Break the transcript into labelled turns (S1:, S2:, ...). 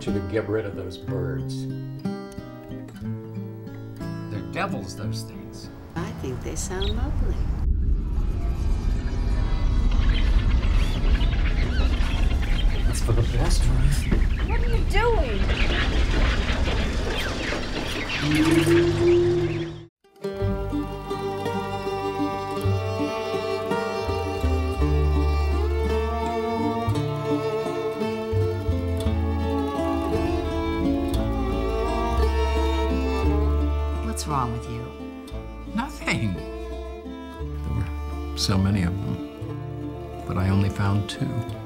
S1: want you to get rid of those birds. They're devils, those things.
S2: I think they sound lovely.
S1: That's for the best, right?
S3: What are you doing?
S2: What's wrong with you?
S1: Nothing. There were so many of them, but I only found 2.